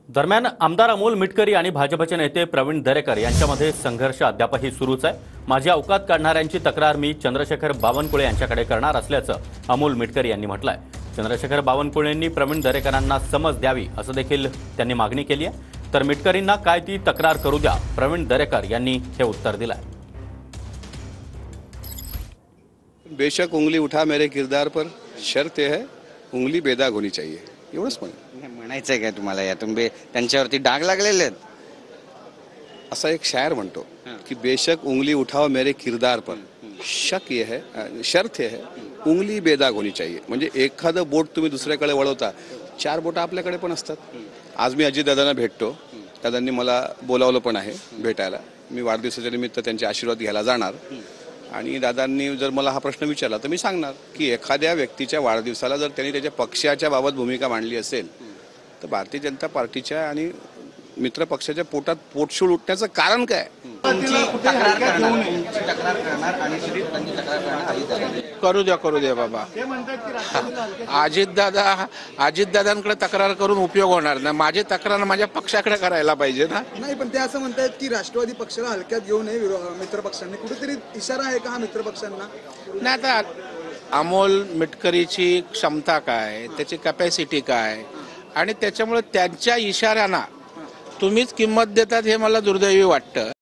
दरम्यान आमदार अमोल मिटकरी आणि भाजपचे नेते प्रवीण दरेकर यांच्यामध्ये संघर्ष अद्यापही सुरूच आहे। माझी अवकात काढणाऱ्यांची तक्रार मी चंद्रशेखर बावनकुळे यांच्याकडे करणार असल्याचं अमोल मिटकरी यांनी म्हटलंय। चंद्रशेखर बावनकुळेंनी प्रवीण दरेकरांना समज द्यावी असं देखील त्यांनी मागणी केली आहे। तर मिटकरींना काय ती तक्रार करू द्या, प्रवीण दरेकर यांनी हे उत्तर दिलंय। बेशक उंगली उठा मेरे किरदार पर, शर्त यह है उंगली बेदाग होनी चाहिए। एवढंच म्हणायचंय काय तुम्हाला? यातून त्यांच्यावरती डाग लागलेले आहेत। असा एक शायर म्हणतो की बेशक उंगली उठाओ मेरे किरदार पर, शक ये है शर्त ये है उंगली बेदाग होनी चाहिए। म्हणजे एखादं बोट तुम्ही दुसऱ्याकडे वळवता, चार बोटं आपल्याकडे पण असतात। आज मी अजितदादांना भेटतो, दादांनी मला बोलावलं पण आहे भेटायला। मी वाढदिवसाच्या निमित्त त्यांचे आशीर्वाद घ्यायला जाणार आणि दादांनी जर मला हा प्रश्न विचारला तर मी सांगणार की एखाद्या व्यक्तीच्या वाढदिवसाला जर त्यांनी त्याच्या पक्षाच्या बाबत भूमिका मांडली असेल तर भारतीय जनता पार्टीच्या आणि मित्र पक्षाच्या पोटात पोटशूळ उठण्याचं कारण काय? करू द्या बाबा। अजितदादांकडे तक्रार करून उपयोग होणार नाही। माझी तक्रार माझ्या पक्षाकडे करायला पाहिजे ना। नाही, पण ते असं म्हणतात की राष्ट्रवादी पक्षाला हलक्यात घेऊ नये मित्र पक्षांनी। कुठेतरी इशारा आहे का हा मित्र पक्षांना? नाही, आता अमोल मिटकरीची क्षमता काय, त्याची कॅपॅसिटी काय आणि त्याच्यामुळे त्यांच्या इशाऱ्यांना तुम्हीच किंमत देतात हे मला दुर्दैवी वाटतं।